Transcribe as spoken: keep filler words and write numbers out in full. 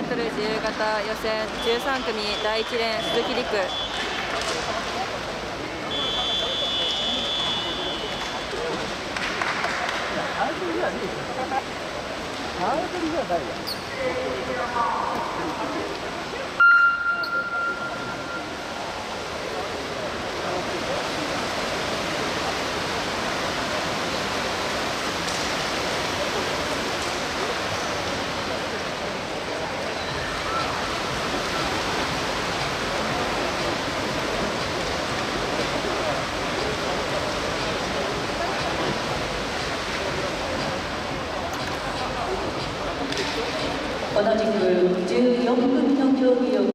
ートル 自由形予選じゅうさん組だいいちレーン鈴木陸。 ハードルじゃねえよ。ハードルじゃないよ。 同じくじゅうよん組の競技を